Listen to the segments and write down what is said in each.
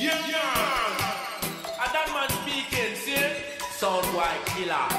And that man speaking, see? Sound white killer.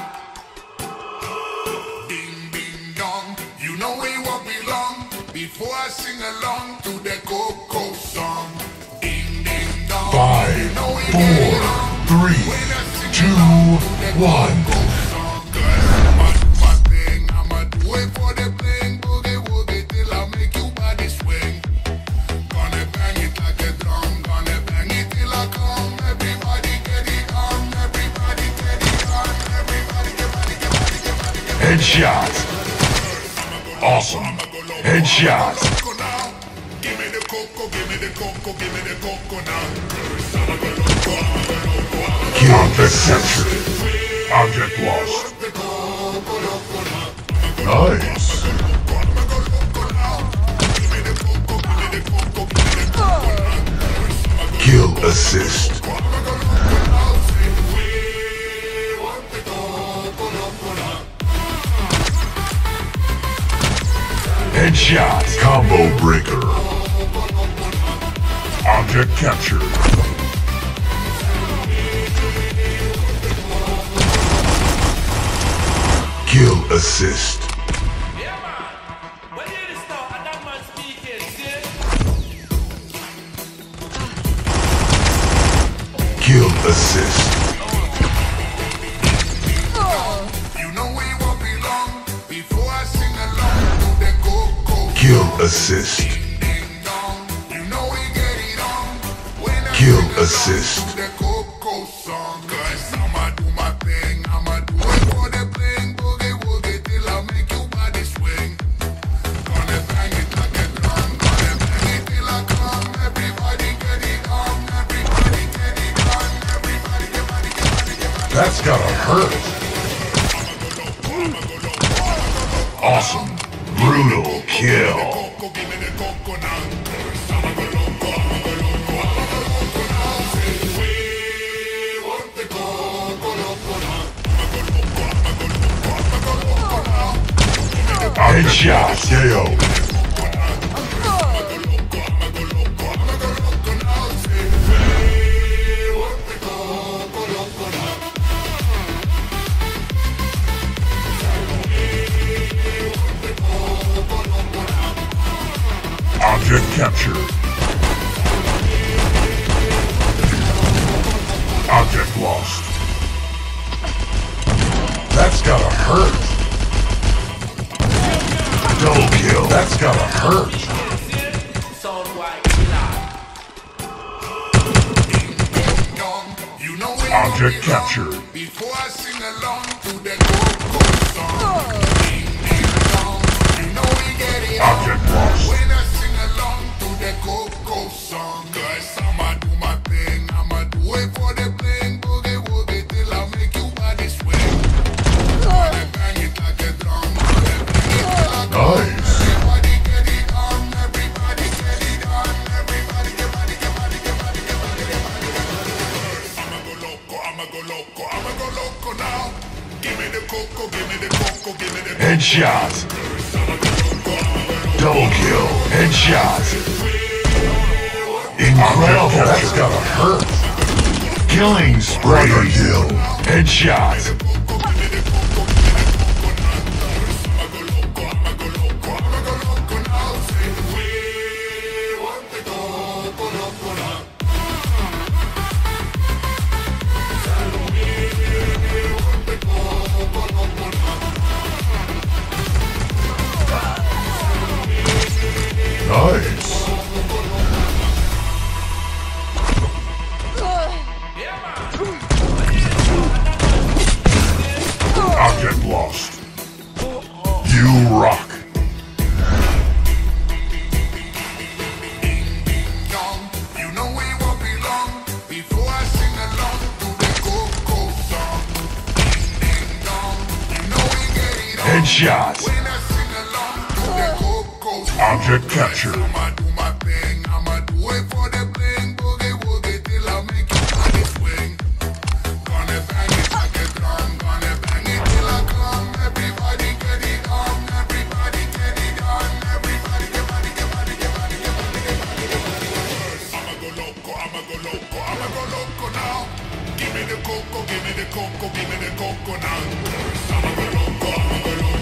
Ding ding dong, you know we won't be long before I sing along to the Coco song. Ding ding dong, 5, you know we 4, get it on 3, when I sing 2, along to the 1. Coco song. 'Cause I'ma do my thing, I'ma do it for the bling, boogie woogie till I make you body swing. Gonna bang it like a drum, gonna bang it till I come. Everybody get it on, everybody get it on, everybody get body, get body, get body, get body. Headshot. Awesome. Headshot. Give me the coco, give me the coco, give me the coco now. Object captured. Object lost. Nice. Kill assist. Headshot. Combo breaker. Object captured. Kill assist. Yeah, man. When you hear this now, and that man speaking, see? Kill assist. You know we won't be long before I sing along to the Coco. Kill assist. Ding dong, you know we get it on when I Kill sing along assist. to the Coco song. 'Cause I'ma do my thing, I'ma do it for the bling, boogie woogie till I make you body swing. Gonna bang it like a drum, gonna bang it till I come. Everybody get it on, everybody get it on, everybody get body, get body, get body. That's gotta hurt. Awesome. Brutal kill. Coco, give me the coco now. Headshot. KO. Object captured. Object lost. That's gotta hurt. Double kill. That's gotta hurt. Sound white killer. You know we Object won't be long captured. before I sing along to the Coco song. Ding ding dong, you know we get it on Object lost. when I sing along to the Coco song. 'Cause I'ma do my thing, I'ma do it for the bling, boogie woogie till I make you body swing. Gonna bang it like a drum, gonna bang it till I come. Nice. Everybody get it on, everybody get it on, everybody get body, get body, get body, get body, get body, get body. I'ma go loco, I'ma go loco, I'ma go loco now. Give me the coco, give me the coco, give me the coco. Headshot. Double kill. Headshot. Incredible. That's gotta hurt. Killing spree. Kill. Headshot. Nice. Object lost. You rock. Dong, you know we won't be long before I sing along to the Coco song. Ding ding dong, you know we get it on Headshot. when I sing along to the Coco song. Object captured. I'ma do my thing, I'ma do it for the bling, boogie woogie till I make you body swing. Gonna bang it like a drum, gonna bang it till I come. Everybody get it on, everybody get it on, everybody get body, get body, get body, get body, get body, get body. I'ma go loco, I'ma go loco. I'ma go loco now. Give me the coco, give me the coco, give me the coco now. I'ma go loco, I'ma go loco.